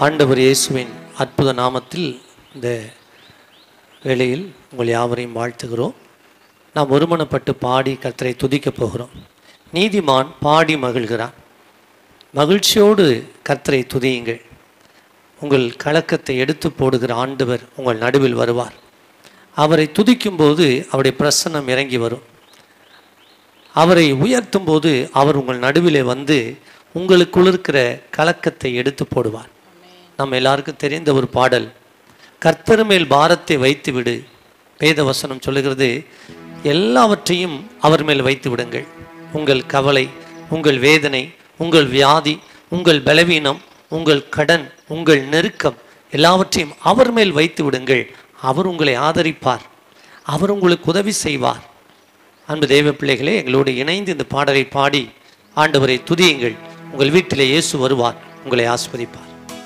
ஆண்டவர் இயேசுவின் அற்புத நாமத்தில் இந்த வேளையில் உங்கள் யாவரையும் வாழ்த்துகிறோம். நாம் ஒருமனப்பட்டு பாடி கர்த்தரை துதிக்கப் போகிறோம். நீதிமான் பாடி மகிழ்கிறான். மகிழ்ச்சியோடு கர்த்தரை துதியுங்கள். உங்கள் கலக்கத்தை எடுத்து போடுகிற ஆண்டவர் உங்கள் நடுவில் வருவார். அவரை துதிக்கும் போது அவருடைய பிரசன்னம் இறங்கி வரும். அவரை உயர்த்தும் போது அவர் உங்கள் நடுவிலே வந்து உங்களுக்குள் இருக்கிற கலக்கத்தை எடுத்து போடுவார். நம்ம எல்லாருக்கும் தெரிந்த ஒரு பாடல், கர்த்தர் மேல் பாரத்தை வைத்து விடு. வேத வசனம் சொல்லுகிறது, எல்லாவற்றையும் அவர் மேல் வைத்து விடுங்கள். உங்கள் கவலை, உங்கள் வேதனை, உங்கள் வியாதி, உங்கள் பலவீனம், உங்கள் கடன், உங்கள் நெருக்கம் எல்லாவற்றையும் அவர் மேல் வைத்து விடுங்கள். அவர் உங்களை ஆதரிப்பார். அவர் உங்களுக்கு உதவி செய்வார். அன்பு தேவ பிள்ளைகளே, எங்களோடு இணைந்து இந்த பாடலை பாடி ஆண்டவரை துதியுங்கள். உங்கள் வீட்டிலே இயேசு வருவார், உங்களை ஆஸ்வதிப்பார்.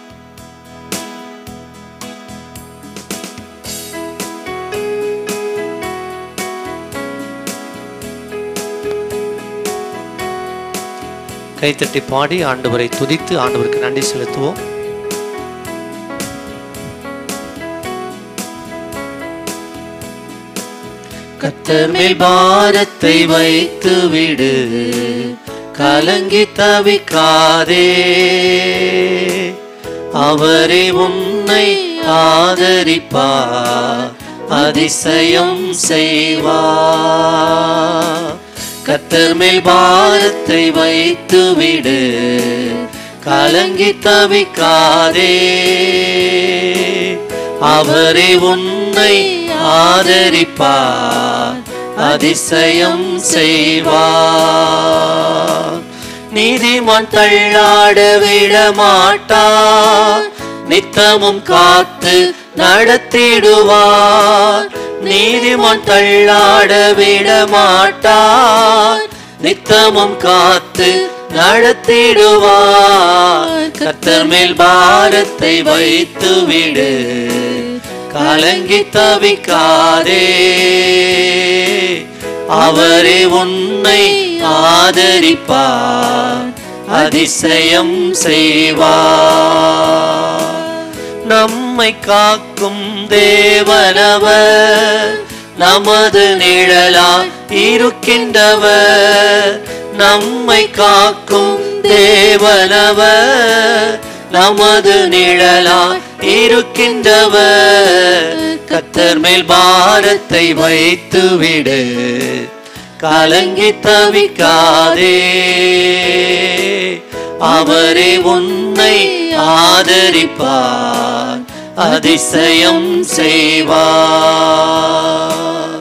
கைத்தட்டி பாடி ஆண்டவரை துதித்து ஆண்டவருக்கு நன்றி செலுத்துவோம். கர்த்தர் மேல் பாரத்தை வைத்து விடு, கலங்கி தவிக்காதே. அவரே உன்னை ஆதரிப்பார், அதிசயம் செய்வார். கர்த்தர் மேல் பாரத்தை வைத்து விடு, கலங்கி தவிக்காதே. அவரே உன்னை ஆதரிப்பார், அதிசயம் செய்வார். நீதிமான் தள்ளாட விட மாட்டார், நித்தமும் காத்து நடத்திடுவார். நீதிமான் தள்ளாட விட மாட்டார், நித்தமும் காத்து நடத்திடுவார். கர்த்தர் மேல் பாரத்தை வைத்து விடு, கலங்கி தவிக்காதே. அவரே உன்னை ஆதரிப்பார், அதிசயம் செய்வார். நம்மை காக்கும் தேவனவர், நமது நிழலாய் இருக்கின்றவர். நம்மை காக்கும் தேவனவர், நமது நிழலாய் இருக்கின்றவர். கர்த்தர் மேல் பாரத்தை வைத்து விடு, கலங்கி தவிக்காதே. அவரே உன்னை ஆதரிப்பார், அதிசயம் செய்வார்.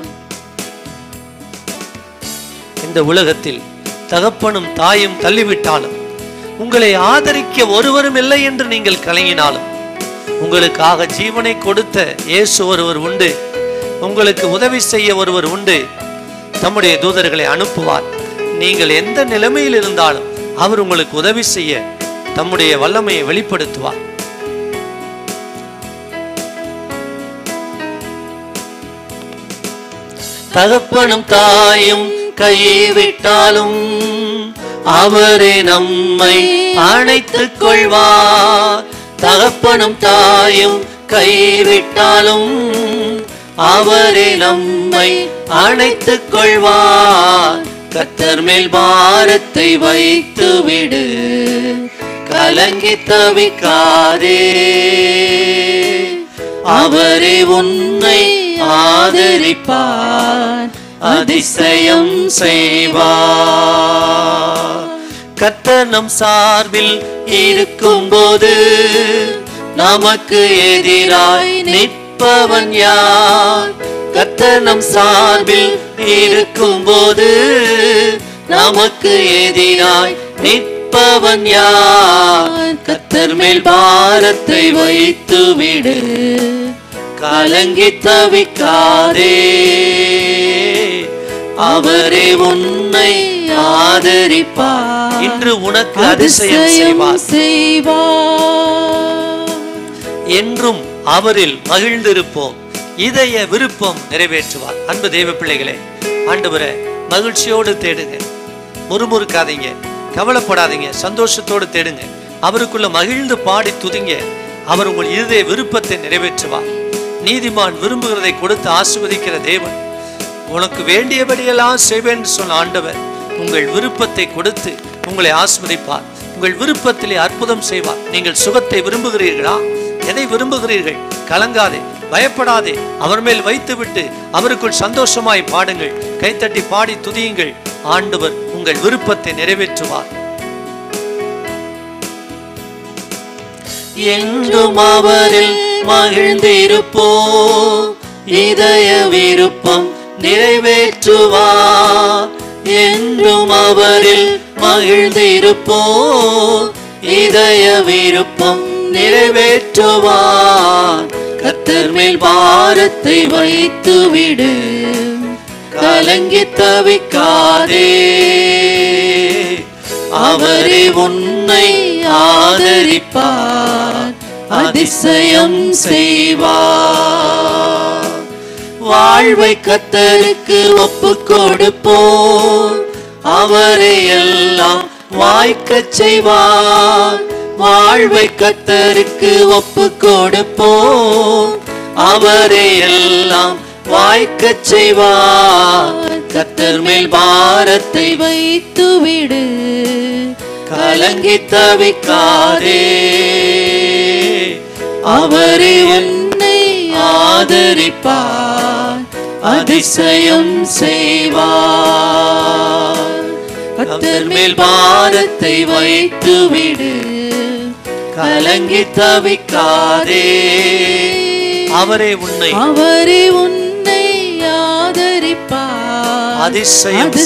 இந்த உலகத்தில் தகப்பனும் தாயும் தள்ளிவிட்டாலும், உங்களை ஆதரிக்க ஒருவரும் இல்லை என்று நீங்கள் கலங்கினாலும், உங்களுக்காக ஜீவனை கொடுத்த இயேசு ஒருவர் உண்டு. உங்களுக்கு உதவி செய்ய ஒருவர் உண்டு. தம்முடைய தூதர்களை அனுப்புவார். நீங்கள் எந்த நிலைமையில் இருந்தாலும் அவர் உங்களுக்கு உதவி செய்ய தம்முடைய வல்லமையை வெளிப்படுத்துவார். தகப்பனும் தாயும் கைவிட்டாலும் அவரே நம்மை அணைத்துக் கொள்வார். தகப்பனும் தாயும் கைவிட்டாலும் அவரே நம்மை அணைத்துக் கொள்வார். கர்த்தர் மேல் பாரத்தை வைத்து விடு, கலங்கி தவிக்காதே. அவரே உன்னை ஆதரிப்பார், அதிசயம் செய்வார். கர்த்தர் நம் சார்பில் இருக்கும் போது நமக்கு எதிராய் நிற்பவன் யார்? கர்த்தர் நம் சார்பில் இருக்கும் போது நமக்கு எதிராய் நிற்பவன் யார்? கர்த்தர் மேல் பாரத்தை வைத்து விடு, கலங்கி தவிக்காதே. அவரே உன்னை ஆதரிப்பார், இன்று உனக்கு அதிசயம் செய்வார். என்றும் அவரில் மகிழ்ந்திருப்போம், இதய விருப்பம் நிறைவேற்றுவார். அன்பு தேவ பிள்ளைகளே, ஆண்டவரை மகிழ்ச்சியோடு தேடுங்க, முறுமுறுக்காதீங்க, கவலைப்படாதீங்க, சந்தோஷத்தோடு தேடுங்க. அவருக்குள்ள மகிழ்ந்து பாடி துதிங்க. அவர் உங்கள் இருதய விருப்பத்தை நிறைவேற்றுவார். நீதிமான் விரும்புகிறதை கொடுத்து ஆசீர்வதிக்கிற தேவன். உனக்கு வேண்டியபடியெல்லாம் செய்வேன் என்று சொன்ன ஆண்டவர் உங்கள் விருப்பத்தை கொடுத்து உங்களை ஆசீர்வதிப்பார். உங்கள் விருப்பத்திலே அற்புதம் செய்வார். நீங்கள் சுகத்தை விரும்புகிறீர்களா? எதை விரும்புகிறீர்கள்? கலங்காதே, பயப்படாதே. அவர் மேல் வைத்துவிட்டு அவருக்குள் சந்தோஷமாய் பாடுங்கள். கைத்தட்டி பாடி துதியுங்கள். ஆண்டவர் உங்கள் விருப்பத்தை நிறைவேற்றுவார். என்றும் அவரில் மகிழ்ந்திருப்போம், இதய விருப்பம் நிறைவேற்றுவார். என்றும் அவரில் மகிழ்ந்திருப்போம், இதய விருப்பம் நிறைவேற்றுவார். கர்த்தர் மேல் பாரத்தை வைத்துவிடு, கலங்கி தவிக்காதே. அவரே உன்னை ஆதரிப்பார், அதிசயம் செய்வார். வாழ்வை கர்த்தருக்கு ஒப்பு கொடுப்போம், அவரை எல்லாம் வாய்க்கச் செய்வார். வாழ்வை கர்த்தருக்கு ஒப்பு கொடுப்போம், அவரை எல்லாம் வாய்க்கச் செய்வார். கர்த்தர் மேல் பாரத்தை வைத்துவிடு, கலங்கி தவிக்காதே. அவரே உன்னை ஆதரிப்பார், அதிசயம் செய்வார். கர்த்தர் மேல் பாரத்தை வைத்துவிடு, கலங்கி தவிக்காதே. அவரே உன்னை ஆதரிப்பார், அதிசயம்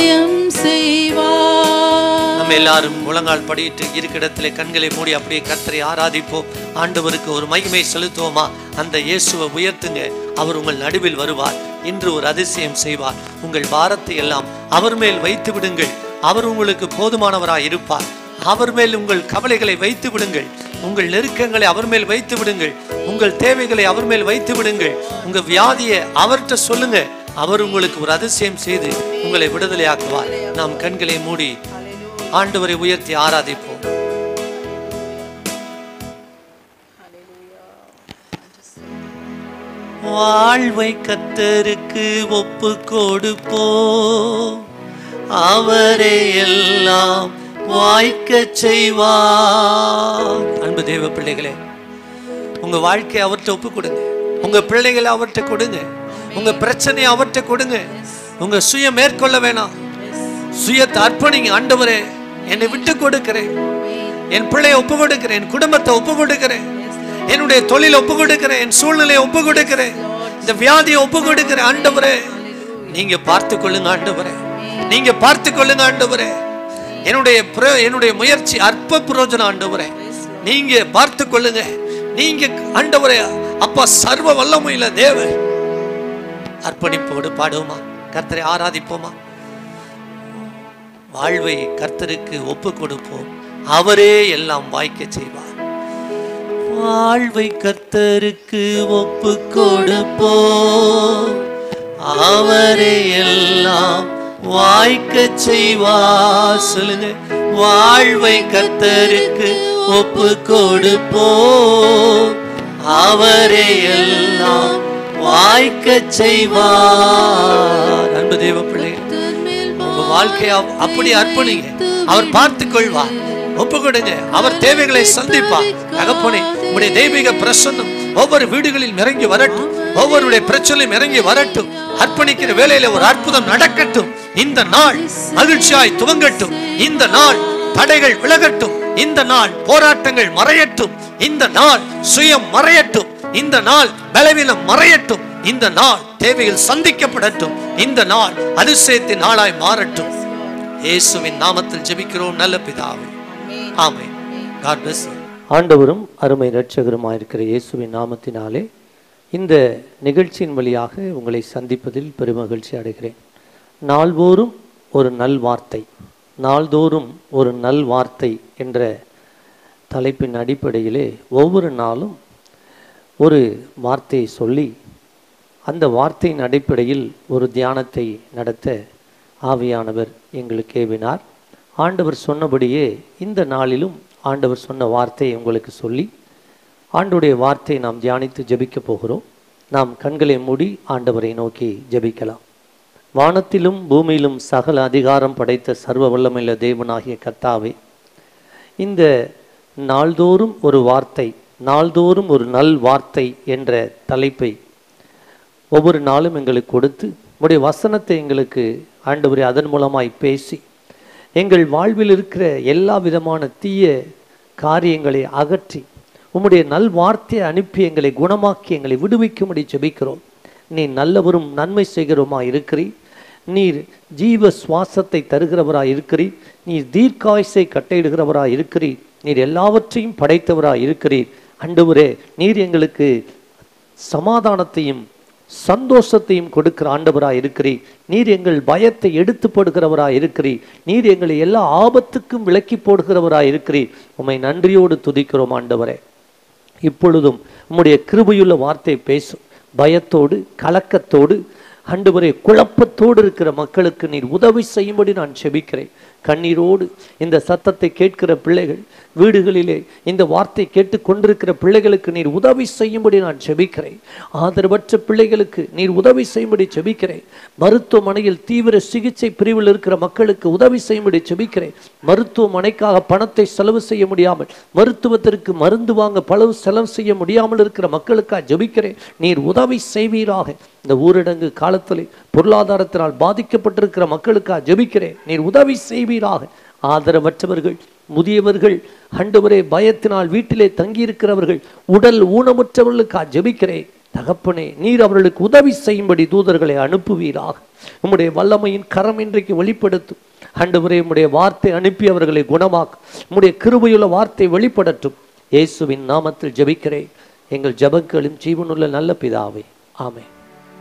செய்வார். நம்ம எல்லாரும் முழங்கால் படியிட்டு இருக்கிற இடத்திலே கண்களை மூடி அப்படியே கர்த்தரை ஆராதிப்போம். ஆண்டவருக்கு ஒரு மகிமை செலுத்துவோமா? அந்த இயேசுவை உயர்த்துங்க. அவர் உங்கள் நடுவில் வருவார். இன்று ஒரு அதிசயம் செய்வார். உங்கள் பாரத்தை எல்லாம் அவர் மேல் வைத்து விடுங்கள். அவர் உங்களுக்கு போதுமானவராய் இருப்பார். அவர் மேல் உங்கள் கவலைகளை வைத்து விடுங்கள். உங்கள் நெருக்கங்களை அவர் மேல் வைத்து விடுங்கள். உங்கள் தேவைகளை அவர் மேல் வைத்து விடுங்கள். உங்க வியாதியை அவர்கிட்ட சொல்லுங்க. அவர் உங்களுக்கு ஒரு அதிசயம் செய்து உங்களை விடுதலையாக்குவார். நாம் கண்களை மூடி ஆண்டவரை உயர்த்தி ஆராதிப்போம். வாழ்வை கர்த்தருக்கு ஒப்பு கொடுப்போம், அவரே எல்லாம் வாய்க்கச் செய்வார். அன்பு தேவ பிள்ளைகளே, உங்க வாழ்க்கையை அவர்கிட்ட ஒப்பு கொடுங்க. உங்க பிள்ளைகளை அவர்கிட்ட கொடுங்க. உங்க பிரச்சனையை அவர்கிட்ட கொடுங்க. உங்க சுய மேற்கொள்ள வேணாம். சுயத்தை அர்ப்பணிங்க. ஆண்டவரே, என்னை விட்டு கொடுக்கிறேன். என் பிள்ளையை ஒப்பு கொடுக்கிறேன். என் குடும்பத்தை ஒப்பு கொடுக்கிறேன். என்னுடைய தொழிலை ஒப்பு கொடுக்கிறேன். என் சூழ்நிலையை ஒப்பு கொடுக்கிறேன். இந்த வியாதியை ஒப்பு கொடுக்கிறேன். ஆண்டவரே, நீங்க பார்த்து கொள்ளுங்க. ஆண்டவரே, நீங்க பார்த்து கொள்ளுங்க. ஆண்டவரே, என்னுடைய முயற்சி அற்ப பிரயோஜனம். ஆண்டவரே, நீங்க பார்த்து கொள்ளுங்க. நீங்க ஆண்டவரே, அப்பா சர்வ வல்லமையுள்ள தேவன். அர்ப்பணிப்போடு பாடுவோமா? கர்த்தரை ஆராதிப்போமா? வாழ்வை கர்த்தருக்கு ஒப்பு கொடுப்போம், அவரே எல்லாம் வாய்க்க செய்வார். வாழ்வை கர்த்தருக்கு ஒப்பு கொடுப்போம், அவரே எல்லாம் வாய்க்க செய்வார். சொல்லுங்க. வாழ்வை கர்த்தருக்கு ஒப்பு கொடுப்போம், அவரே எல்லாம் வாய்க்க செய்வார். அன்பு தேவ பிள்ளைகள், உங்க வாழ்க்கையை அப்படி அர்ப்பணிங்க. அவர் பார்த்துக் கொள்வார். ஒப்பு கொடுங்க. அவர் தேவைகளை சந்திப்பார். தகப்பனே, உங்களுடைய தெய்வீக பிரசன்னம் ஒவ்வொரு வீடுகளில் இறங்கி வரட்டும். ஒவ்வொருடைய பிரச்சனையும் இறங்கி வரட்டும். அர்ப்பணிக்கிற வேளையில ஒரு அற்புதம் நடக்கட்டும். இந்த நாள் மகிழ்ச்சியாய் துவங்கட்டும். இந்த நாள் தடைகள் விலகட்டும். இந்த நாள் போராட்டங்கள் மறையட்டும். இந்த நாள் சுயம் மறையட்டும். இந்த நாள் பலவீனம் மறையட்டும். இந்த நாள் தேவையில் சந்திக்கப்படட்டும். இந்த நாள் அதிசயத்தின் நாளாய் மாறட்டும். இயேசுவின் நாமத்தில் ஜெபிக்கிறோம் நல்ல பிதாவே, ஆமென். God bless you. ஆண்டவரும் அருமை இரட்சகருமாயிருக்கிற இயேசுவின் நாமத்தினாலே இந்த நிகழ்ச்சியின் வழியாக உங்களை சந்திப்பதில் பெருமகிழ்ச்சி அடைகிறேன். நாள்தோறும் ஒரு நல்வார்த்தை, நாள்தோறும் ஒரு நல்வார்த்தை என்ற தலைப்பின் அடிப்படையிலே ஒவ்வொரு நாளும் ஒரு வார்த்தையை சொல்லி அந்த வார்த்தையின் அடிப்படையில் ஒரு தியானத்தை நடத்த ஆவியானவர் எங்களுக்கு ஏவினார். ஆண்டவர் சொன்னபடியே இந்த நாளிலும் ஆண்டவர் சொன்ன வார்த்தையை உங்களுக்கு சொல்லி ஆண்டவருடைய வார்த்தையை நாம் தியானித்து ஜெபிக்க போகிறோம். நாம் கண்களை மூடி ஆண்டவரை நோக்கி ஜெபிக்கலாம். வானத்திலும் பூமியிலும் சகல அதிகாரம் படைத்த சர்வ வல்லமையுள்ள தேவனாகிய கர்த்தாவே, இந்த நாள்தோறும் ஒரு வார்த்தை, நாள்தோறும் ஒரு நல் வார்த்தை என்ற தலைப்பை ஒவ்வொரு நாளும் எங்களுக்கு கொடுத்து உம்முடைய வசனத்தை எங்களுக்கு ஆண்டவரே அதன் மூலமாய் பேசி எங்கள் வாழ்வில் இருக்கிற எல்லா விதமான தீய காரியங்களை அகற்றி உம்முடைய நல் வார்த்தையை அனுப்பி எங்களை குணமாக்கி எங்களை விடுவிக்கும்படி ஜெபிக்கிறோம். நீ நல்லவரும் நன்மை செய்கிறவருமாய் இருக்கிறீர். நீர் ஜீவ சுவாசத்தை தருகிறவராய் இருக்கிறீர். நீர் தீர்க்காயுசை கட்டையிடுகிறவராய் இருக்கிறீர். நீர் எல்லாவற்றையும் படைத்தவராய் இருக்கிறீர். ஆண்டவரே, நீர் எங்களுக்கு சமாதானத்தையும் சந்தோஷத்தையும் கொடுக்கிற ஆண்டவராய் இருக்கிறீர். நீர் எங்கள் பயத்தை எடுத்து போடுகிறவராய் இருக்கிறீர். நீர் எங்களை எல்லா ஆபத்துக்கும் விலக்கி போடுகிறவராய் இருக்கிறீர். உம்மை நன்றியோடு துதிக்கிறோம் ஆண்டவரே. இப்பொழுதும் உம்முடைய கிருபையுள்ள வார்த்தை பேசும். பயத்தோடு கலக்கத்தோடு ஆண்டவரே குழப்பத்தோடு இருக்கிற மக்களுக்கு நீர் உதவி செய்யும்படி நான் செபிக்கிறேன். கண்ணீரோடு இந்த சத்தத்தை கேட்கிற பிள்ளைகள், வீடுகளிலே இந்த வார்த்தை கேட்டு கொண்டிருக்கிற பிள்ளைகளுக்கு நீர் உதவி செய்யும்படி நான் செபிக்கிறேன். ஆதரவற்ற பிள்ளைகளுக்கு நீர் உதவி செய்யும்படி செபிக்கிறேன். மருத்துவமனையில் தீவிர சிகிச்சை பிரிவில் இருக்கிற மக்களுக்கு உதவி செய்யும்படி செபிக்கிறேன். மருத்துவமனைக்காக பணத்தை செலவு செய்ய முடியாமல், மருத்துவத்திற்கு மருந்து வாங்க பல செலவு செய்ய முடியாமல் இருக்கிற மக்களுக்காக ஜெபிக்கிறேன். நீர் உதவி செய்வீராக. இந்த ஊரடங்கு காலத்தில் பொருளாதாரத்தினால் பாதிக்கப்பட்டிருக்கிற மக்களுக்காக ஜெபிக்கிறேன். நீர் உதவி செய்வீராக. ஆதரவற்றவர்கள், முதியவர்கள், ஆண்டவரே பயத்தினால் வீட்டிலே தங்கியிருக்கிறவர்கள், உடல் ஊனமுற்றவர்களுக்காக ஜெபிக்கிறேன். தகப்பனே, நீர் அவர்களுக்கு உதவி செய்யும்படி தூதர்களை அனுப்புவீராக. உம்முடைய வல்லமையின் கரம் இன்றைக்கு வெளிப்படுத்தும். ஆண்டவரே, உம்முடைய வார்த்தை அனுப்பி அவர்களை குணமாக்கும். உம்முடைய கிருபையுள்ள வார்த்தை வெளிப்படட்டும். இயேசுவின் நாமத்தில் ஜெபிக்கிறேன் எங்கள் ஜெபங்களும் ஜீவனுள்ள நல்ல பிதாவே, ஆமென்.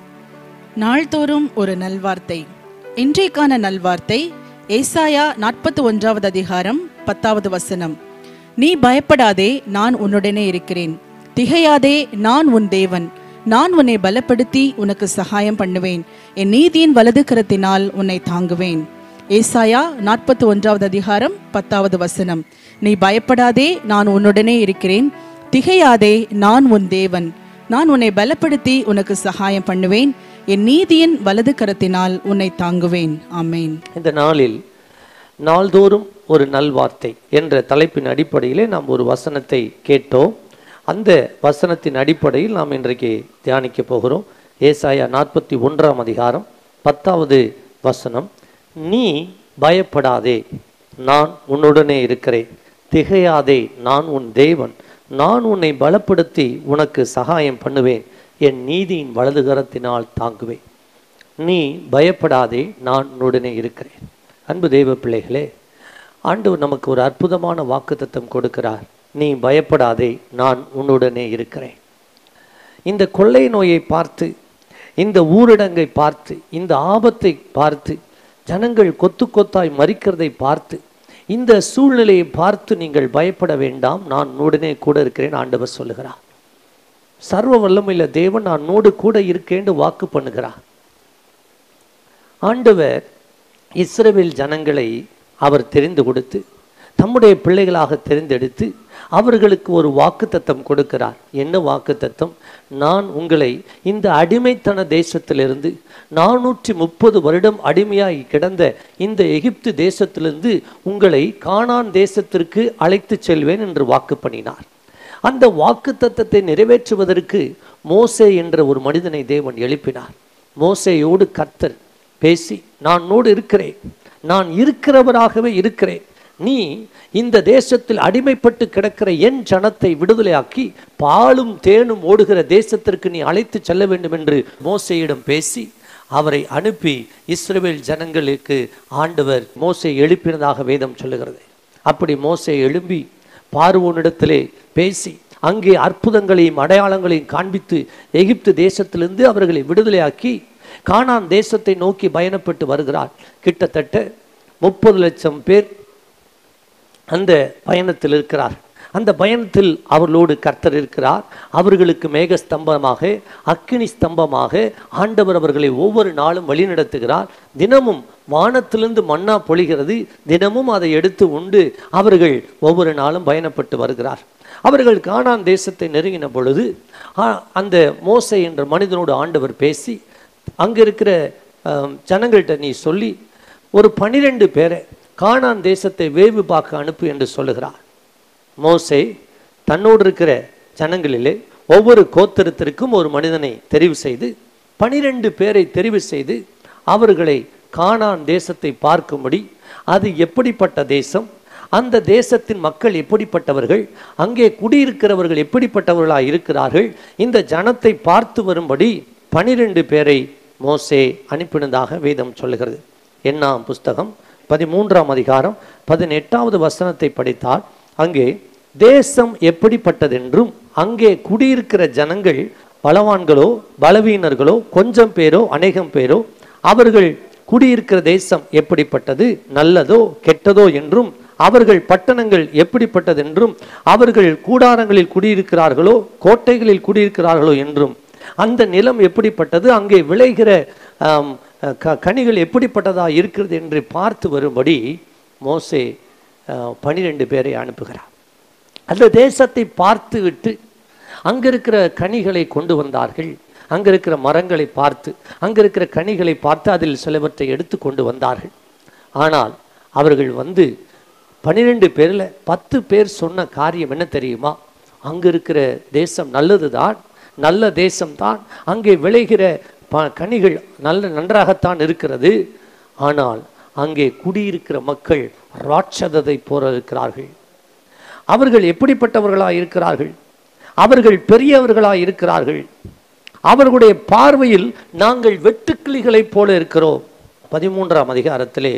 நாள்தோறும் ஒரு நல்வார்த்தை. இன்றைக்கான நல்வார்த்தை ஏசாயா 41வது அதிகாரம் 10வது வசனம். நீ பயப்படாதே, நான் உன்னுடனே இருக்கிறேன். திகையாதே, நான் உன் தேவன். நான் உன்னை பலப்படுத்தி உனக்கு சகாயம் பண்ணுவேன். என் நீதியின் வலது கரத்தினால் உன்னை தாங்குவேன். ஏசாயா 41வது அதிகாரம் 10வது வசனம். நீ பயப்படாதே, நான் உன்னுடனே இருக்கிறேன். திகையாதே, நான் உன் தேவன். நான் உன்னை பலப்படுத்தி உனக்கு சகாயம் பண்ணுவேன். என் நீதியின் வலது கரத்தினால் உன்னை தாங்குவேன். ஆமென். இந்த நாளில் நாள்தோறும் ஒரு நல்வார்த்தை என்ற தலைப்பின் அடிப்படையிலே நாம் ஒரு வசனத்தை கேட்டோம். அந்த வசனத்தின் அடிப்படையில் நாம் இன்றைக்கு தியானிக்க போகிறோம். ஏசாயா 41ஆம் அதிகாரம் 10வது வசனம். நீ பயப்படாதே, நான் உன்னுடனே இருக்கிறேன். திகையாதே, நான் உன் தேவன். நான் உன்னை பலப்படுத்தி உனக்கு சகாயம் பண்ணுவேன். என் நீதியின் வலது கரத்தினால் தாங்குவேன். நீ பயப்படாதே, நான் உன்னுடனே இருக்கிறேன். அன்பு தெய்வ பிள்ளைகளே, ஆண்டவர் நமக்கு ஒரு அற்புதமான வாக்குத்தத்தம் கொடுக்கிறார். நீ பயப்படாதே, நான் உன்னுடனே இருக்கிறேன். இந்த கொள்ளை நோயை பார்த்து, இந்த ஊரடங்கை பார்த்து, இந்த ஆபத்தை பார்த்து, ஜனங்கள் கொத்து கொத்தாய் மரிக்கிறதை பார்த்து, இந்த சூழ்நிலையை பார்த்து நீங்கள் பயப்பட வேண்டாம், நான் உன்னுடனே கூட இருக்கிறேன் ஆண்டவர் சொல்லுகிறார். சர்வ வல்லமையுள்ள தேவன் நான் உன்னோடு கூட இருக்கேன்னு வாக்கு பண்ணுகிறார். ஆண்டவர் இஸ்ரவேல் ஜனங்களை அவர் தெரிந்து கொடுத்து தம்முடைய பிள்ளைகளாக தெரிந்தெடுத்து அவர்களுக்கு ஒரு வாக்குத்தத்தம் கொடுக்கிறார். என்ன வாக்குத்தத்தம்? நான் உங்களை இந்த அடிமைத்தன தேசத்திலிருந்து 430 வருடம் அடிமையாகி கிடந்த இந்த எகிப்து தேசத்திலிருந்து உங்களை கானான் தேசத்திற்கு அழைத்து செல்வேன் என்று வாக்கு பண்ணினார். அந்த வாக்குத்தத்தத்தை நிறைவேற்றுவதற்கு மோசே என்ற ஒரு மனிதனை தேவன் எழுப்பினார். மோசேயோடு கர்த்தர் பேசி, நான் உன்னோடு இருக்கிறேன், நான் இருக்கிறவராகவே இருக்கிறேன். நீ இந்த தேசத்தில் அடிமைப்பட்டு கிடக்கிற என் ஜனத்தை விடுதலையாக்கி பாலும் தேனும் ஓடுகிற தேசத்திற்கு நீ அழைத்து செல்ல வேண்டும் என்று மோசேயிடம் பேசி அவரை அனுப்பி இஸ்ரவேல் ஜனங்களுக்கு ஆண்டவர் மோசே எழுப்பினதாக வேதம் சொல்லுகிறது. அப்படி மோசே எழும்பி பார்வோனிடத்திலே பேசி அங்கே அற்புதங்களையும் அடையாளங்களையும் காண்பித்து எகிப்து தேசத்திலிருந்து அவர்களை விடுதலையாக்கி கானான் தேசத்தை நோக்கி பயணப்பட்டு வருகிறார். கிட்டத்தட்ட 30 லட்சம் பேர் அந்த பயணத்தில் இருக்கிறார். அந்த பயணத்தில் அவர்களோடு கர்த்தர் இருக்கிறார். அவர்களுக்கு மேக ஸ்தம்பமாக, அக்கினி ஸ்தம்பமாக ஆண்டவர் அவர்களை ஒவ்வொரு நாளும் வழிநடத்துகிறார். தினமும் வானத்திலிருந்து மன்னா பொழிகிறது. தினமும் அதை எடுத்து உண்டு அவர்கள் ஒவ்வொரு நாளும் பயணப்பட்டு வருகிறார். அவர்கள் கானான் தேசத்தை நெருங்கின பொழுது அந்த மோசே என்ற மனிதனோடு ஆண்டவர் பேசி அங்கே இருக்கிற ஜனங்கள்கிட்ட நீ சொல்லி ஒரு 12 பேரை கானான் தேசத்தை வேவு பார்க்க அனுப்பு என்று சொல்லுகிறார். மோசே தன்னோடு இருக்கிற ஜனங்களிலே ஒவ்வொரு கோத்திரத்திற்கும் ஒரு மனிதனை தெரிவு செய்து 12 பேரை தெரிவு செய்து அவர்களை கானான் தேசத்தை பார்க்கும்படி, அது எப்படிப்பட்ட தேசம், அந்த தேசத்தின் மக்கள் எப்படிப்பட்டவர்கள், அங்கே குடியிருக்கிறவர்கள் எப்படிப்பட்டவர்களாக இருக்கிறார்கள், இந்த ஜனத்தை பார்த்து வரும்படி 12 பேரை மோசே அனுப்பினதாக வேதம் சொல்லுகிறது. என்னாம் புஸ்தகம் 13ஆம் அதிகாரம் 18வது வசனத்தை படித்தால் அங்கே தேசம் எப்படிப்பட்டதென்றும் அங்கே குடியிருக்கிற ஜனங்கள் பலவான்களோ பலவீனர்களோ கொஞ்சம் பேரோ அநேகம் பேரோ அவர்கள் குடியிருக்கிற தேசம் எப்படிப்பட்டது, நல்லதோ கெட்டதோ என்றும் அவர்கள் பட்டணங்கள் எப்படிப்பட்டதென்றும் அவர்கள் கூடாரங்களில் குடியிருக்கிறார்களோ கோட்டைகளில் குடியிருக்கிறார்களோ என்றும் அந்த நிலம் எப்படிப்பட்டது, அங்கே விளைகிற கனிகள் எப்படிப்பட்டதா இருக்கிறது என்று பார்த்து வரும்படி மோசே 12 பேரை அனுப்புகிறார். அந்த தேசத்தை பார்த்து விட்டு அங்கே இருக்கிற கனிகளை கொண்டு வந்தார்கள். அங்கே இருக்கிற மரங்களை பார்த்து அங்கே இருக்கிற கனிகளை பார்த்து அதில் சிலவற்றை எடுத்து கொண்டு வந்தார்கள். ஆனால் அவர்கள் 12 பேரில் 10 பேர் சொன்ன காரியம் என்ன தெரியுமா? அங்கே இருக்கிற தேசம் நல்லதுதான், நல்ல தேசம்தான், அங்கே விளைகிற கனிகள் நன்றாகத்தான் இருக்கிறது. ஆனால் அங்கே குடியிருக்கிற மக்கள் ராட்சதத்தை போல இருக்கிறார்கள். அவர்கள் எப்படிப்பட்டவர்களாக இருக்கிறார்கள்? அவர்கள் பெரியவர்களாக இருக்கிறார்கள். அவர்களுடைய பார்வையில் நாங்கள் வெட்டுக்கிளிகளைப் போல இருக்கிறோம். 13ஆம் அதிகாரத்திலே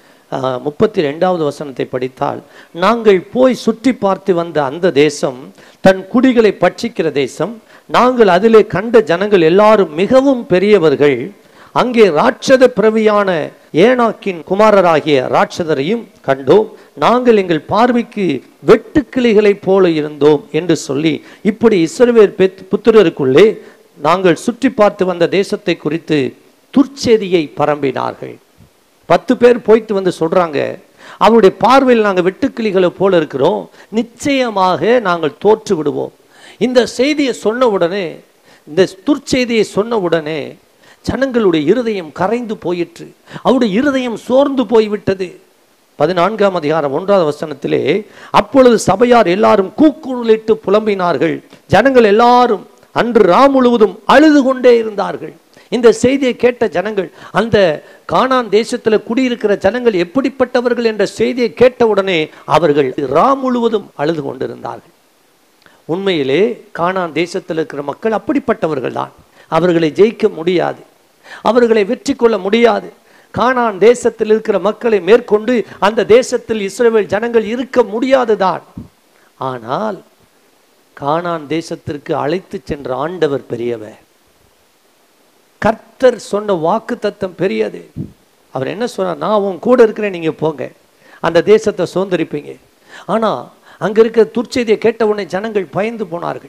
32வது வசனத்தை படித்தால், நாங்கள் போய் சுற்றி பார்த்து வந்த அந்த தேசம் தன் குடிகளை பட்சிக்கிற தேசம், நாங்கள் அதிலே கண்ட ஜனங்கள் எல்லாரும் மிகவும் பெரியவர்கள், அங்கே ராட்சத பிரவியான ஏனாக்கின் குமாரராகிய ராட்சதரையும் கண்டோம், நாங்கள் எங்கள் பார்வைக்கு வெட்டுக்கிளிகளைப் போல இருந்தோம் என்று சொல்லி இப்படி இஸ்ரவேல் புத்திரருக்குள்ளே நாங்கள் சுற்றி பார்த்து வந்த தேசத்தை குறித்து துர்ச்செய்தியை பரம்பினார்கள். 10 பேர் போய்த்து வந்து சொல்றாங்க, அவருடைய பார்வையில் நாங்கள் வெட்டுக்கிளிகளை போல இருக்கிறோம், நிச்சயமாக நாங்கள் தோற்று விடுவோம். இந்த செய்தியை சொன்ன உடனே, இந்த துர்ச்செய்தியை சொன்ன உடனே ஜனங்களுடைய இருதயம் கரைந்து போயிற்று, அவருடைய இருதயம் சோர்ந்து போய்விட்டது. 14ஆம் அதிகாரம் 1வது வசனத்திலே, அப்பொழுது சபையார் எல்லாரும் கூக்குரலிட்டு புலம்பினார்கள், ஜனங்கள் எல்லாரும் அன்று ராம் முழுவதும் அழுது கொண்டே இருந்தார்கள். இந்த செய்தியை கேட்ட ஜனங்கள், அந்த கானான் தேசத்தில் குடியிருக்கிற ஜனங்கள் எப்படிப்பட்டவர்கள் என்ற செய்தியை கேட்டவுடனே அவர்கள் ராம் முழுவதும் அழுது கொண்டிருந்தார்கள். உண்மையிலே கானான் தேசத்தில் இருக்கிற மக்கள் அப்படிப்பட்டவர்கள் தான். அவர்களை ஜெயிக்க முடியாது, அவர்களை வெற்றி கொள்ள முடியாது. கானான் தேசத்தில் இருக்கிற மக்களை மேற்கொண்டு அந்த தேசத்தில் இஸ்ரவேல் ஜனங்கள் இருக்க முடியாதுதான். ஆனால் கானான் தேசத்திற்கு அழைத்து சென்ற ஆண்டவர் பெரியவர். கர்த்தர் சொன்ன வாக்கு தத்தம் பெரியது. அவர் என்ன சொன்னார்? நான் உன் கூட இருக்கிறேன், நீங்க போங்க, அந்த தேசத்தை சுதந்திரிப்பீங்க. ஆனா அங்க இருக்க துர்ச்செய்தியை கேட்ட உடனே ஜனங்கள் பயந்து போனார்கள்.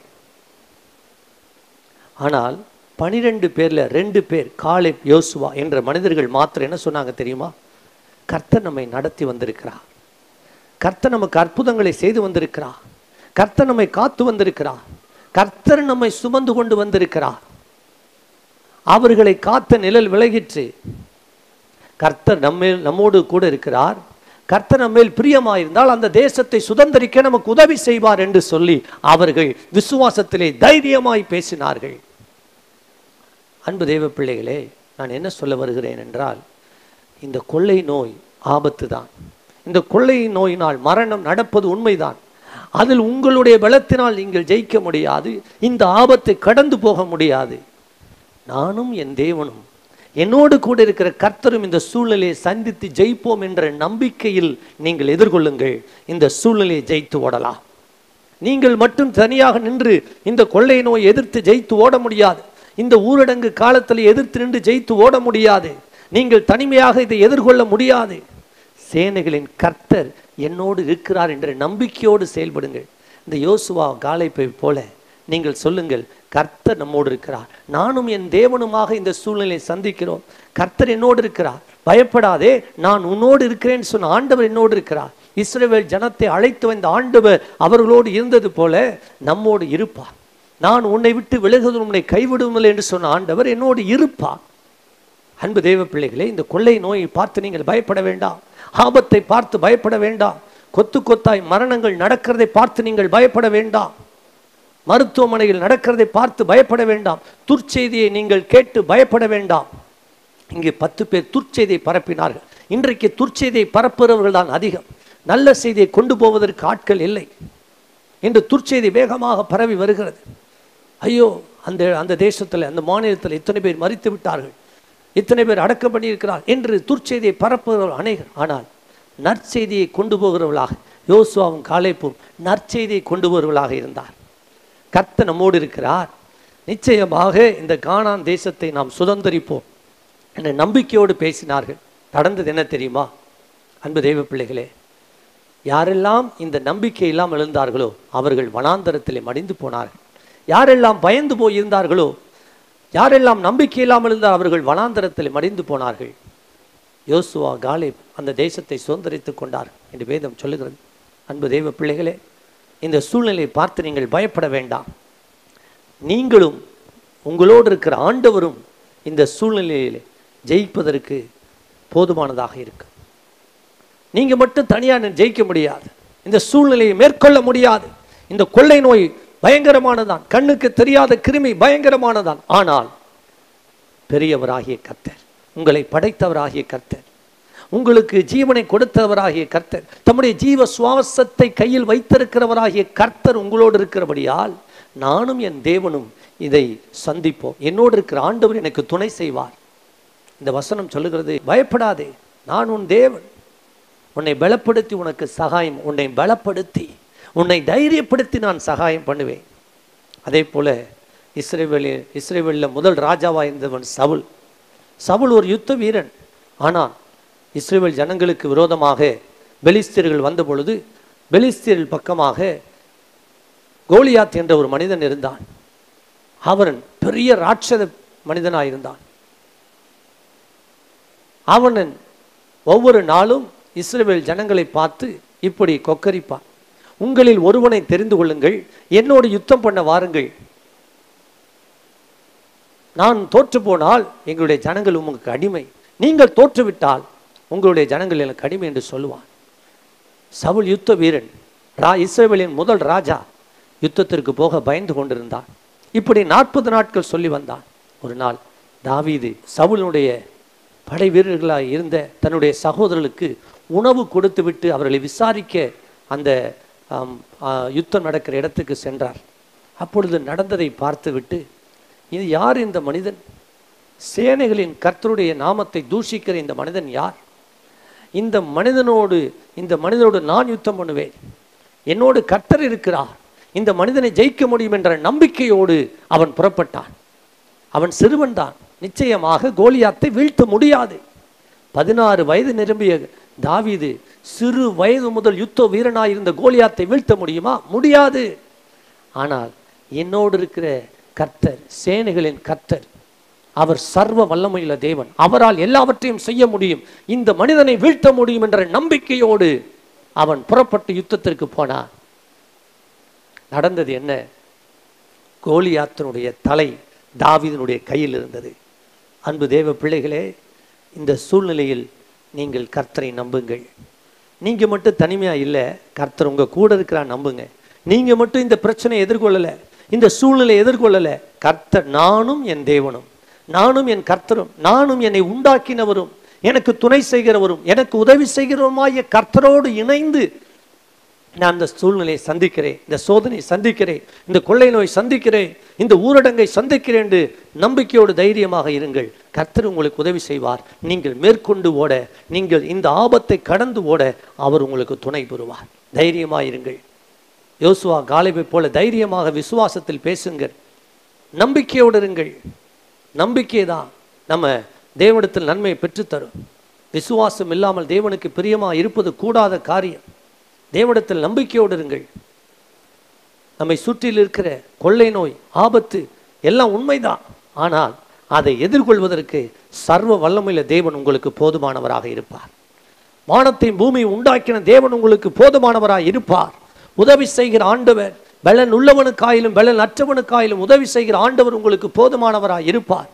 ஆனால் 12 பேர்ல 2 பேர், காலேப் யோசுவா என்ற மனிதர்கள் மாத்திரம் என்ன சொன்னாங்க தெரியுமா? கர்த்தர் நம்மை நடத்தி வந்திருக்கிறார், கர்த்தர் நமக்கு அற்புதங்களை செய்து வந்திருக்கிறார், கர்த்தர் நம்மை காத்து வந்திருக்கிறார், கர்த்தர் நம்மை சுமந்து கொண்டு வந்திருக்கிறார். அவர்களை காத்த நிழல் விலகிற்று. கர்த்தர் நம்மோடு கூட இருக்கிறார், கர்த்தர் நம்மேல் பிரியமாயிருந்தால் அந்த தேசத்தை சுதந்திரிக்க நமக்கு உதவி செய்வார் என்று சொல்லி அவர்கள் விசுவாசத்திலே தைரியமாய் பேசினார்கள். அன்பு தேவ பிள்ளைகளே, நான் என்ன சொல்ல வருகிறேன் என்றால், இந்த கொள்ளை நோய் ஆபத்து தான். இந்த கொள்ளை நோயினால் மரணம் நடப்பது உண்மைதான். அதில் உங்களுடைய பலத்தினால் நீங்கள் ஜெயிக்க முடியாது, இந்த ஆபத்தை கடந்து போக முடியாது. நானும் என் தேவனும் என்னோடு கூட இருக்கிற கர்த்தரும் இந்த சூழ்நிலையை சந்தித்து ஜெயிப்போம் என்ற நம்பிக்கையில் நீங்கள் எதிர்கொள்ளுங்கள். இந்த சூழ்நிலையை ஜெயித்து ஓடலாம். நீங்கள் மட்டும் தனியாக நின்று இந்த கொள்ளை நோயை எதிர்த்து ஜெயித்து ஓட முடியாது. இந்த ஊரடங்கு காலத்தில் எதிர்த்து நின்று ஜெயித்து ஓட முடியாது. நீங்கள் தனிமையாக இதை எதிர்கொள்ள முடியாது. சேனைகளின் கர்த்தர் என்னோடு இருக்கிறார் என்ற நம்பிக்கையோடு செயல்படுங்கள். இந்த யோசுவா காலேப்பை போல நீங்கள் சொல்லுங்கள், கர்த்தர் நம்மோடு இருக்கிறார், நானும் என் தேவனுமாக இந்த சூழ்நிலையை சந்திக்கிறோம், கர்த்தர் என்னோடு இருக்கிறார், பயப்படாதே, நான் உன்னோடு இருக்கிறேன்னு சொன்ன ஆண்டவர் என்னோடு இருக்கிறார். இஸ்ரவேல் ஜனத்தை அழைத்து வந்த ஆண்டவர் அவர்களோடு இருந்தது போல நம்மோடு இருப்பார். நான் உன்னை விட்டு விலகுவதும் உன்னை கைவிடுவதில்லை என்று சொன்ன ஆண்டவர் என்னோடு இருப்பார். அன்பு தேவ பிள்ளைகளே, இந்த கொள்ளை நோயை பார்த்து நீங்கள் பயப்பட வேண்டாம். ஆபத்தை பார்த்து பயப்பட வேண்டாம். கொத்து கொத்தாய் மரணங்கள் நடக்கிறதை பார்த்து நீங்கள் பயப்பட வேண்டாம். மருத்துவமனையில் நடக்கிறதை பார்த்து பயப்பட வேண்டாம். துர்ச்செய்தியை நீங்கள் கேட்டு பயப்பட வேண்டாம். இங்கே 10 பேர் துர்ச்செய்தியை பரப்பினார்கள். இன்றைக்கு துர்ச்செய்தியை பரப்புகிறவர்கள் தான் அதிகம். நல்ல செய்தியை கொண்டு போவதற்கு ஆட்கள் இல்லை. இன்று துர்ச்செய்தி வேகமாக பரவி வருகிறது. ஐயோ, அந்த தேசத்தில், அந்த மாநிலத்தில் இத்தனை பேர் மரித்து விட்டார்கள், இத்தனை பேர் அடக்கம் பண்ணியிருக்கிறார் என்று துர்ச்செய்தியை பரப்புகிறவர்கள் அநேகர். ஆனால் நற்செய்தியை கொண்டு போகிறவர்களாக யோசுவாவும் காலேப்பும் நற்செய்தியை கொண்டு போகிறவர்களாக இருந்தார். கர்த்தர் நம்மோடு இருக்கிறார். நிச்சயமாக இந்த கானான் தேசத்தை நாம் சுதந்தரிப்போம் என்ற நம்பிக்கையோடு பேசினார்கள். நடந்தது என்ன தெரியுமா அன்பு தெய்வ பிள்ளைகளே? யாரெல்லாம் இந்த நம்பிக்கை இல்லாமல் எழுந்தார்களோ அவர்கள் வனாந்தரத்திலே மடிந்து போனார்கள். யாரெல்லாம் பயந்து போய் இருந்தார்களோ, யாரெல்லாம் நம்பிக்கை இல்லாமல் இருந்தால் அவர்கள் வனாந்தரத்தில் மடிந்து போனார்கள். யோசுவா காலேப் அந்த தேசத்தை சுதந்திரித்துக் கொண்டார்கள் என்று வேதம் சொல்லுகிறது. அன்பு தெய்வ பிள்ளைகளே, இந்த சூழ்நிலையை பார்த்து நீங்கள் பயப்பட வேண்டாம். நீங்களும் உங்களோடு இருக்கிற ஆண்டவரும் இந்த சூழ்நிலையில் ஜெயிப்பதற்கு போதுமானதாக இருக்கு. நீங்க மட்டும் தனியாக ஜெயிக்க முடியாது. இந்த சூழ்நிலையை மேற்கொள்ள முடியாது. இந்த கொள்ளை நோய் பயங்கரமானதான், கண்ணுக்கு தெரியாத கிருமி பயங்கரமானதான். ஆனால் பெரியவராகிய கர்த்தர், உங்களை படைத்தவராகிய கர்த்தர், உங்களுக்கு ஜீவனை கொடுத்தவராகிய கர்த்தர், தம்முடைய ஜீவ சுவாசத்தை கையில் வைத்திருக்கிறவராகிய கர்த்தர் உங்களோடு இருக்கிறபடியால் நானும் என் தேவனும் இதை சந்திப்போம். என்னோடு இருக்கிற ஆண்டவர் எனக்கு துணை செய்வார். இந்த வசனம் சொல்லுகிறது, பயப்படாதே, நான் உன் தேவன், உன்னை பலப்படுத்தி உனக்கு சகாயம், உன்னை பலப்படுத்தி உன்னை தைரியப்படுத்தி நான் சகாயம் பண்ணுவேன். அதே போல இஸ்ரவேலில் முதல் ராஜாவாக இருந்தவன் சவுல். சவுல் ஒரு யுத்த வீரன். ஆனால் இஸ்ரவேல் ஜனங்களுக்கு விரோதமாக பெலிஸ்தியர்கள் வந்த பொழுது பெலிஸ்தியர்கள் பக்கமாக கோலியாத் என்ற ஒரு மனிதன் இருந்தான். அவன் பெரிய ராட்சத மனிதனாயிருந்தான். அவன் ஒவ்வொரு நாளும் இஸ்ரவேல் ஜனங்களை பார்த்து இப்படி கொக்கரிப்பான், உங்களில் ஒருவனை தெரிந்து கொள்ளுங்கள், என்னோடு யுத்தம் பண்ண வாருங்கள், நான் தோற்று போனால் எங்களுடைய ஜனங்கள் உங்களுக்கு அடிமை, நீங்கள் தோற்றுவிட்டால் உங்களுடைய ஜனங்கள் எனக்கு அடிமை என்று சொல்லுவான். சவுல் யுத்த வீரன், இஸ்ரவேலின் முதல் ராஜா, யுத்தத்திற்கு போக பயந்து கொண்டிருந்தான். இப்படி 40 நாட்கள் சொல்லி வந்தான். ஒரு நாள் தாவீது சவுலுடைய படை வீரர்களாக இருந்த தன்னுடைய சகோதரர்களுக்கு உணவு கொடுத்து விட்டு அவர்களை விசாரிக்க அந்த யுத்தம் நடக்கிற இடத்துக்கு சென்றார். அப்பொழுது நடந்ததை பார்த்து விட்டு, இது யார் இந்த மனிதன்? சேனைகளின் கர்த்தருடைய நாமத்தை தூஷிக்கிற இந்த மனிதன் யார்? இந்த மனிதனோடு நான் யுத்தம் பண்ணுவேன், என்னோடு கர்த்தர் இருக்கிறார், இந்த மனிதனை ஜெயிக்க முடியும் என்ற நம்பிக்கையோடு அவன் புறப்பட்டான். அவன் சிறுவன் தான், நிச்சயமாக கோலியாத்தை வீழ்த்த முடியாது. 16 வயது நிரம்பிய தாவீது சிறு வயது முதல் யுத்த வீரனாயிருந்த கோலியாத்தை வீழ்த்த முடியுமா? முடியாது. ஆனால் என்னோடு இருக்கிற கர்த்தர், சேனைகளின் கர்த்தர், அவர் சர்வ வல்லமையுள்ள தேவன், அவரால் எல்லாவற்றையும் செய்ய முடியும், இந்த மனிதனை வீழ்த்த முடியும் என்ற நம்பிக்கையோடு அவன் புறப்பட்டு யுத்தத்திற்கு போனான். நடந்தது என்ன? கோலியாத்தினுடைய தலை தாவீதினுடைய கையில் இருந்தது. அன்பு தேவ பிள்ளைகளே, இந்த சூழ்நிலையில் நீங்கள் கர்த்தரை நம்புங்கள். நீங்க மட்டும் தனிமையா இல்லை, கர்த்தர் உங்க கூட இருக்கிறா, நம்புங்க. நீங்க மட்டும் இந்த பிரச்சனையை எதிர்கொள்ளல, இந்த சூழ்நிலையை எதிர்கொள்ளல, கர்த்தர், நானும் என் தேவனும், நானும் என் கர்த்தரும், நானும் என்னை உண்டாக்கினவரும், எனக்கு துணை செய்கிறவரும், எனக்கு உதவி செய்கிறவருமாய கர்த்தரோடு இணைந்து நான் இந்த சூழ்நிலையை சந்திக்கிறேன், இந்த சோதனை சந்திக்கிறேன், இந்த கொள்ளை நோய் சந்திக்கிறேன், இந்த ஊரடங்கை சந்திக்கிறேன் என்று நம்பிக்கையோடு தைரியமாக இருங்கள். கர்த்தர் உங்களுக்கு உதவி செய்வார். நீங்கள் மேற்கொண்டு ஓட, நீங்கள் இந்த ஆபத்தை கடந்து ஓட அவர் உங்களுக்கு துணை பெறுவார். தைரியமாக இருங்கள். யோசுவா காலேபை போல தைரியமாக விசுவாசத்தில் பேசுங்கள், நம்பிக்கையோடு இருங்கள். நம்பிக்கை தான் நம்ம தேவனிடத்தில் நன்மையை பெற்றுத்தரும். விசுவாசம் இல்லாமல் தேவனுக்கு பிரியமாக இருப்பது கூடாத காரியம். தேவனிடத்தில் நம்பிக்கையோடு இருங்கள். நம்மை சுற்றில் இருக்கிற கொள்ளை நோய், ஆபத்து எல்லாம் உண்மைதான். ஆனால் அதை எதிர்கொள்வதற்கு சர்வ வல்லமையுள்ள தேவன் உங்களுக்கு போதுமானவராக இருப்பார். வானத்தையும் பூமியை உண்டாக்கின தேவன் உங்களுக்கு போதுமானவராய் இருப்பார். உதவி செய்கிற ஆண்டவர், பலன் உள்ளவனுக்காயிலும் பலன் அற்றவனுக்காயிலும் உதவி செய்கிற ஆண்டவர் உங்களுக்கு போதுமானவராய் இருப்பார்.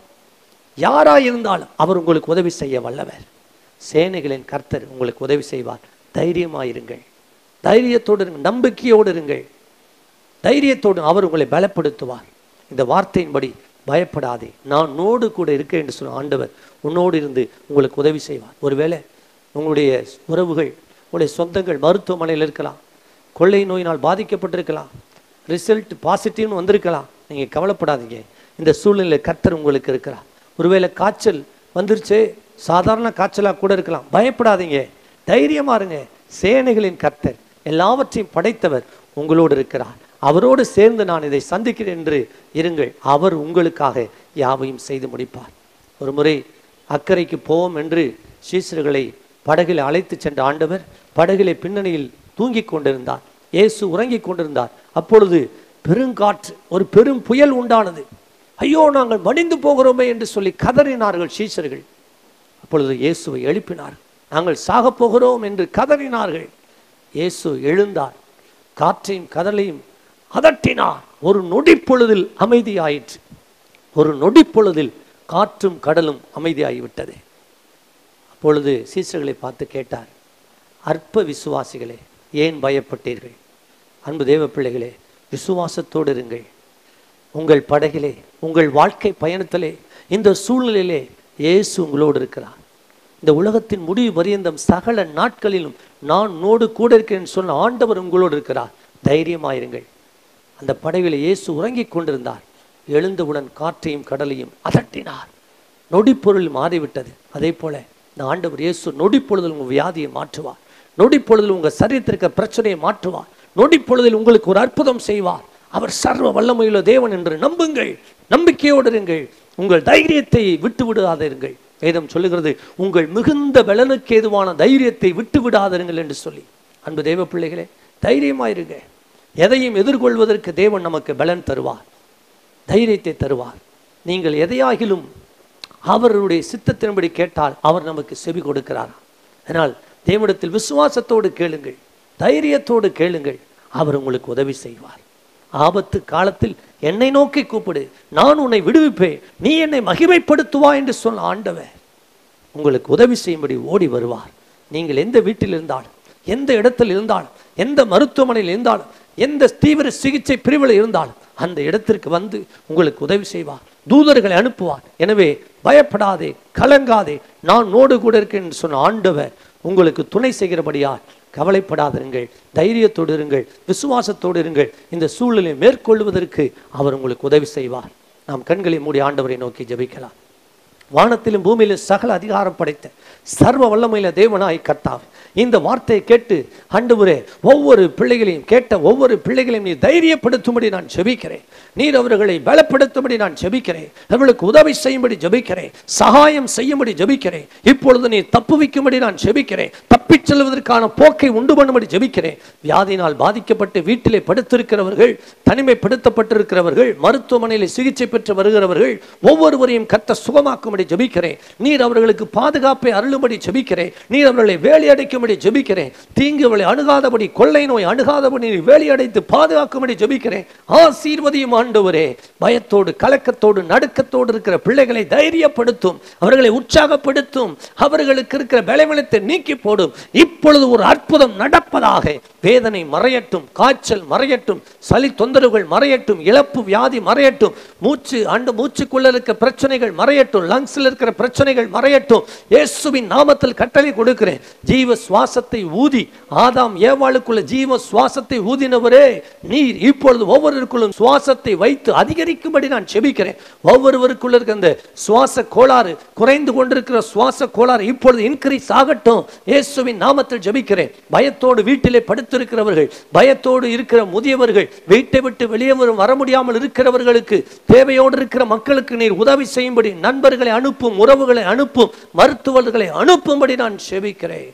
யாராய் இருந்தாலும் அவர் உங்களுக்கு உதவி செய்ய வல்லவர். சேனைகளின் கர்த்தர் உங்களுக்கு உதவி செய்வார். தைரியமாயிருங்கள், தைரியத்தோடு இருங்கள், நம்பிக்கையோடு இருங்கள், தைரியத்தோடு அவர் உங்களை பலப்படுத்துவார். இந்த வார்த்தையின்படி பயப்படாதே, நான் உன்னோடு கூட இருக்கேன் என்று சொன்ன ஆண்டவர் உன்னோடு இருந்து உங்களுக்கு உதவி செய்வார். ஒருவேளை உங்களுடைய உறவுகள், உங்களுடைய சொந்தங்கள் மருத்துவமனையில் இருக்கலாம், கொள்ளை நோயினால் பாதிக்கப்பட்டிருக்கலாம், ரிசல்ட் பாசிட்டிவ்னு வந்திருக்கலாம். நீங்கள் கவலைப்படாதீங்க, இந்த சூழ்நிலையில் கர்த்தர் உங்களுக்கு இருக்கிறார். ஒருவேளை காய்ச்சல் வந்துருச்சு, சாதாரண காய்ச்சலாக கூட இருக்கலாம், பயப்படாதீங்க, தைரியமா இருங்க. சேனைகளின் கர்த்தர், எல்லாவற்றையும் படைத்தவர் உங்களோடு இருக்கிறார். அவரோடு சேர்ந்து நான் இதை சந்திக்கிறேன் என்று இருங்கள். அவர் உங்களுக்காக யாவையும் செய்து முடிப்பார். ஒரு முறை அக்கறைக்கு போவோம் என்று சீசர்களை படகில் அழைத்து சென்ற ஆண்டவர் படகிலே பின்னணியில் தூங்கிக் கொண்டிருந்தார். இயேசு உறங்கிக் கொண்டிருந்தார். அப்பொழுது பெருங்காற்று, ஒரு பெரும் புயல் உண்டானது. ஐயோ, நாங்கள் மடிந்து போகிறோமே என்று சொல்லி கதறினார்கள் சீசர்கள். அப்பொழுது இயேசுவை எழுப்பினார். நாங்கள் சாக போகிறோம் என்று கதறினார்கள். இயேசு எழுந்தார், காற்றையும் கடலையும் அதட்டினார். ஒரு நொடி பொழுதில் அமைதியாயிற்று. ஒரு நொடி பொழுதில் காற்றும் கடலும் அமைதியாகிவிட்டது. அப்பொழுது சீசர்களை பார்த்து கேட்டார், அற்ப விசுவாசிகளே, ஏன் பயப்பட்டீர்கள்? அன்பு தேவ பிள்ளைகளே, விசுவாசத்தோடு இருங்கள். உங்கள் படகிலே, உங்கள் வாழ்க்கை பயணத்திலே, இந்த சூழ்நிலையிலே இயேசு உங்களோடு இருக்கிறார். இந்த உலகத்தின் முடிவு பரியந்தம் சகல நாட்களிலும் நான் உன்னோடு கூட இருக்கிறேன் சொன்ன ஆண்டவர் உங்களோடு இருக்கிறார். தைரியமாயிருங்கள். அந்த படகில் இயேசு உறங்கிக் கொண்டிருந்தார். எழுந்தவுடன் காற்றையும் கடலையும் அதட்டினார். நொடிப்பொருள் மாறிவிட்டது. அதே போல இந்த ஆண்டவர் இயேசு நொடிப்பொழுதில் உங்கள் வியாதியை மாற்றுவார். நொடிப்பொழுதில் உங்கள் சரீரத்திற்கு பிரச்சனையை மாற்றுவார். நொடிப்பொழுதில் உங்களுக்கு ஒரு அற்புதம் செய்வார். அவர் சர்வ வல்லமையுள்ள தேவன் என்று நம்புங்கள், நம்பிக்கையோடு இருங்கள். உங்கள் தைரியத்தை விட்டு விடாதிருங்கள். வேதம் சொல்லுகிறது, உங்கள் மிகுந்த பலனுக்கு ஏதுவான தைரியத்தை விட்டு விடாதிருங்கள் என்று சொல்லி. அன்பு தேவ பிள்ளைகளே, தைரியமாயிருங்க. எதையும் எதிர்கொள்வதற்கு தேவன் நமக்கு பலன் தருவார், தைரியத்தை தருவார். நீங்கள் எதையாகிலும் அவருடைய சித்தத்தின்படி கேட்டால் அவர் நமக்கு செவி கொடுக்கிறார். அதனால் தேவனிடத்தில் விசுவாசத்தோடு கேளுங்கள், தைரியத்தோடு கேளுங்கள். அவர் உங்களுக்கு உதவி செய்வார். ஆபத்து காலத்தில் என்னை நோக்கி கூப்பிடு, நான் உன்னை விடுவிப்பேன், நீ என்னை மகிமைப்படுத்துவா என்று சொன்ன ஆண்டவர் உங்களுக்கு உதவி செய்யும்படி ஓடி வருவார். நீங்கள் எந்த வீட்டில் இருந்தாலும், எந்த இடத்தில் இருந்தாலும், எந்த மருத்துவமனையில் இருந்தாலும், எந்த தீவிர சிகிச்சை பிரிவில் இருந்தாலும் அந்த இடத்திற்கு வந்து உங்களுக்கு உதவி செய்வார். தூதர்களை அனுப்புவார். எனவே பயப்படாதே, கலங்காதே, நான் நோடு கூட இருக்கேன் என்று சொன்ன ஆண்டவர் உங்களுக்கு துணை செய்கிறபடியால் கவலைப்படாதிருங்கள், தைரியத்தோடு இருங்கள், விசுவாசத்தோடு இருங்கள். இந்த சூழ்நிலையை மேற்கொள்வதற்கு அவர் உங்களுக்கு உதவி செய்வார். நாம் கண்களை மூடி ஆண்டவரை நோக்கி ஜெபிக்கலாம். வானத்திலும் பூமியிலும் சகல அதிகாரம் படைத்த சர்வ வல்லமையில தேவனாய் கர்த்தாவே, இந்த வார்த்தையை கேட்டு ஆண்டவரே ஒவ்வொரு பிள்ளைகளையும் கேட்ட ஒவ்வொரு பிள்ளைகளையும் நீ தைரியப்படுத்தும்படி நான் ஜெபிக்கிறேன். நீர் அவர்களை பலப்படுத்தும்படி நான் ஜெபிக்கிறேன். அவர்களுக்கு உதவி செய்யும்படி ஜெபிக்கிறேன், சகாயம் செய்யும்படி ஜெபிக்கிறேன். இப்பொழுது நீ தப்புவிக்கும்படி நான் ஜெபிக்கிறேன். தப்பிச் செல்வதற்கான போக்கை உண்டு பண்ணும்படி ஜெபிக்கிறேன். வியாதியினால் பாதிக்கப்பட்டு வீட்டிலே படுத்திருக்கிறவர்கள், தனிமைப்படுத்தப்பட்டிருக்கிறவர்கள், மருத்துவமனையில் சிகிச்சை பெற்று வருகிறவர்கள் ஒவ்வொருவரையும் கர்த்தர் சுகமாக்கும்படி ஜெபிக்கிறேன். நீர் அவர்களுக்கு பாதுகாப்பை அருளும்படி ஜெபிக்கிறேன். நீர் அவர்களை வேலையடைக்கும்படி ஜெபிக்கிறேன். தீங்கு அவளை அணுகாதபடி, கொள்ளை நோய் அணுகாதபடி வேலையடைத்து பாதுகாக்கும்படி ஜெபிக்கிறேன். ஆசீர்வதியும் ஆண்டவரே. பயத்தோடு, கலக்கத்தோடு, நடுக்கத்தோடு இருக்கிற பிள்ளைகளை தைரியப்படுத்தும், அவர்களை உற்சாகப்படுத்தும், அவர்களுக்கு இருக்கிற பலவீனத்தை நீக்கி போடும். இப்பொழுது ஒரு அற்புதம் நடப்பதாக. வேதனை மறையட்டும், காய்ச்சல் மறையட்டும், சளி தொந்தரவுகள் மறையட்டும், இழப்பு வியாதி மறையட்டும், மூச்சுக்குள்ள இருக்க பிரச்சனைகள் மறையட்டும், லங்ஸ்ல இருக்கிற பிரச்சனைகள் மறையட்டும். இயேசுவின் நாமத்தில் கட்டளை கொடுக்கிறேன். ஜீவ சுவாசத்தை ஊதி, ஆதாம் ஏவாளுக்குள்ள ஜீவ சுவாசத்தை ஊதினவரே, நீர் இப்பொழுது ஒவ்வொருவருக்குள்ளும் சுவாசத்தை வைத்து அதிகரிக்கும்படி நான் ஜெபிக்கிறேன். ஒவ்வொருவருக்குள்ள இருக்க அந்த சுவாச கோளாறு, குறைந்து கொண்டிருக்கிற சுவாச கோளாறு இப்பொழுது இன்கிரீஸ் ஆகட்டும். இயேசுவின் நாமத்தில் ஜெபிக்கிறேன். பயத்தோடு வீட்டிலே படுத்திருக்கிறவர்கள், பயத்தோடு இருக்கிற முதியவர்கள், வீட்டை விட்டு வெளியே வர முடியாமல் இருக்கிறவர்களுக்கு, தேவையோடு இருக்கிற மக்களுக்கு நீர் உதவி செய்யும்படி நண்பர்களை அனுப்பும், உறவுகளை அனுப்பும், மருத்துவர்களை அனுப்பும்படி நான் ஜெபிக்கிறேன்.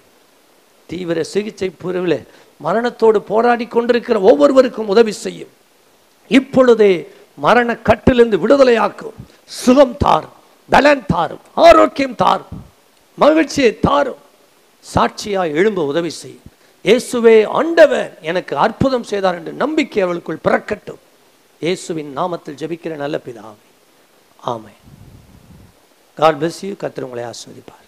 தீவிர சிகிச்சை பிரிவில் மரணத்தோடு போராடி கொண்டிருக்கிற ஒவ்வொருவருக்கும் உதவி செய்யும். இப்பொழுதே மரண கட்டிலிருந்து விடுதலையாக்கும். சுகம் தாரும், பலன் தாரும், ஆரோக்கியம் தாரும், மகிழ்ச்சியை தாரும். சாட்சியாக எழும்ப உதவி செய். இயேசுவே ஆண்டவர் எனக்கு அற்புதம் செய்தார் என்று நம்பிக்கை அவளுக்குள் பிறக்கட்டும். இயேசுவின் நாமத்தில் ஜெபிக்கிற நல்ல பிதாவே, ஆமென். God bless you. கர்த்தர் உங்களை ஆசீர்வதிப்பார்.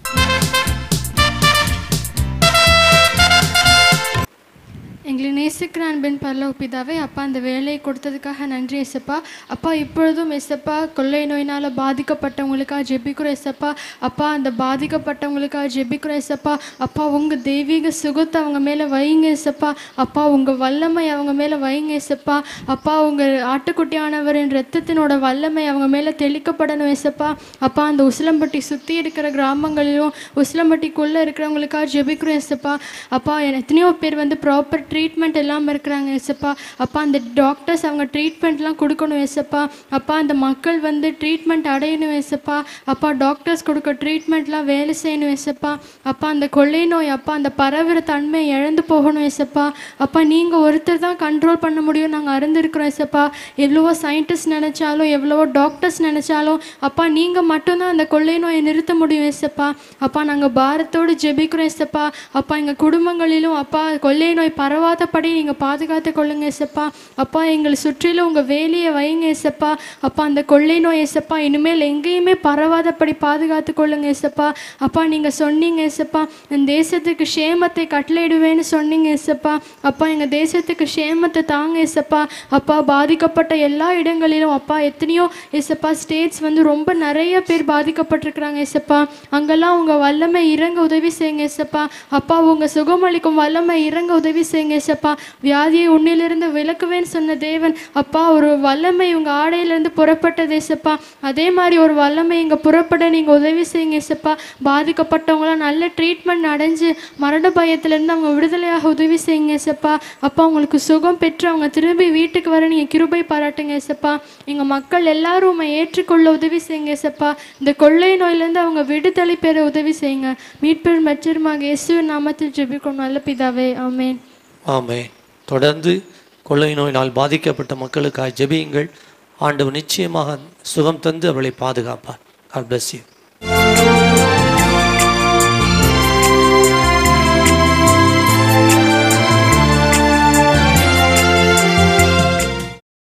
எங்களை நேசிக்கிற அன்பின் பரலோக பிதாவே, அப்பா அந்த வேலையை கொடுத்ததுக்காக நன்றி ஏசப்பா. அப்பா இப்பொழுதும் ஏசப்பா கொள்ளை நோயினால் பாதிக்கப்பட்டவங்களுக்காக ஜெபிக்கிறோம் ஏசப்பா. அப்பா அந்த பாதிக்கப்பட்டவங்களுக்காக ஜெபிக்கிறோம் ஏசப்பா. அப்பா உங்கள் தெய்வீக சுகத்தை அவங்க மேலே வைங்க ஏசப்பா. அப்பா உங்கள் வல்லமை அவங்க மேலே வைங்க ஏசப்பா. அப்பா உங்கள் ஆட்டுக்குட்டியானவரின் இரத்தத்தினோட வல்லமை அவங்க மேலே தெளிக்கப்படணும் ஏசப்பா. அப்பா அந்த உசிலம்பட்டி சுற்றி இருக்கிற கிராமங்களிலும் உசிலம்பட்டிக்குள்ளே இருக்கிறவங்களுக்காக ஜெபிக்கிறோம் ஏசப்பா. அப்பா எத்தனையோ பேர் வந்து ப்ராப்பர் ட்ரீட்மெண்ட் எல்லாம் இருக்கிறாங்க ஏசப்பா. அப்பா அந்த டாக்டர்ஸ் அவங்க ட்ரீட்மெண்ட்லாம் கொடுக்கணும் ஏசப்பா. அப்பா அந்த மக்கள் வந்து ட்ரீட்மெண்ட் அடையணும் ஏசப்பா. அப்பா டாக்டர்ஸ் கொடுக்க ட்ரீட்மெண்ட்லாம் வேலை செய்யணும் ஏசப்பா. அப்பா அந்த கொள்ளை நோய் அப்பா அந்த பரவுற தன்மை இழந்து போகணும் ஏசப்பா. அப்பா நீங்கள் ஒருத்தர் தான் கண்ட்ரோல் பண்ண முடியும் நாங்கள் அறிந்திருக்கிறோம் ஏசப்பா. எவ்வளவோ சயின்டிஸ்ட் நினச்சாலும் எவ்வளவோ டாக்டர்ஸ் நினச்சாலும் அப்பா நீங்கள் மட்டும்தான் அந்த கொள்ளை நோயை நிறுத்த முடியும் ஏசப்பா. அப்பா நாங்கள் பாரத்தோடு ஜெபிக்கிறோம் ஏசப்பா. அப்பா எங்கள் குடும்பங்களிலும் அப்பா கொள்ளை நோய் பரவாதபடி நீங்கள் பாதுகாத்து கொள்ளுங்க ஏசப்பா. அப்பா எங்களை சுற்றிலும் உங்கள் வேலையை வைங்க ஏசப்பா. அப்பா அந்த கொள்ளை நோய் ஏசப்பா இனிமேல் எங்கேயுமே பரவாதபடி பாதுகாத்து கொள்ளுங்க ஏசப்பா. அப்பா நீங்கள் சொன்னீங்க ஏசப்பா என் தேசத்துக்கு க்ஷேமத்தை கட்டளையிடுவேன்னு சொன்னீங்க ஏசப்பா. அப்பா எங்கள் தேசத்துக்கு க்ஷேமத்தை தாங்க ஏசப்பா. அப்பா பாதிக்கப்பட்ட எல்லா இடங்களிலும் அப்பா எத்தனையோ ஏசப்பா ஸ்டேட்ஸ் வந்து ரொம்ப நிறைய பேர் பாதிக்கப்பட்டிருக்கிறாங்க ஏசப்பா. அங்கெல்லாம் உங்கள் வல்லமை இறங்க உதவி செய்யுங்க ஏசப்பா. அப்பா உங்கள் சுகமளிக்கும் வல்லமை இறங்க உதவி செய்யுங்க ஏசப்பா. வியாதியை உன்னிலிருந்து விலக்குவேன்னு சொன்ன தேவன் அப்பா ஒரு வல்லமை உங்கள் ஆடையிலேருந்து புறப்பட்டது ஏசப்பா. அதே மாதிரி ஒரு வல்லமை இங்கே புறப்பட நீங்கள் உதவி செய்யுங்க ஏசப்பா. பாதிக்கப்பட்டவங்களாம் நல்ல ட்ரீட்மெண்ட் அடைஞ்சு மரண பயத்திலேருந்து அவங்க விடுதலையாக உதவி செய்யுங்க ஏசப்பா. அப்பா உங்களுக்கு சுகம் பெற்று அவங்க திரும்பி வீட்டுக்கு வர நீங்கள் கிருபை பாராட்டுங்க ஏசப்பா. எங்கள் மக்கள் எல்லாரும் ஏற்றுக்கொள்ள உதவி செய்யுங்க ஏசப்பா. இந்த கொள்ளை நோயிலேருந்து அவங்க விடுதலை பெற உதவி செய்யுங்க. மீட்பெரும் மற்றமாக இயேசுவின் நாமத்தில் ஜெபிக்கும் நல்ல பிதாவே, ஆமென். ஆமென். தொடர்ந்து கொள்ளை நோயினால் பாதிக்கப்பட்ட மக்களுக்காக ஜெபியுங்கள். ஆண்டவர் நிச்சயமாக சுகம் தந்து அவளை பாதுகாப்பார். God bless you.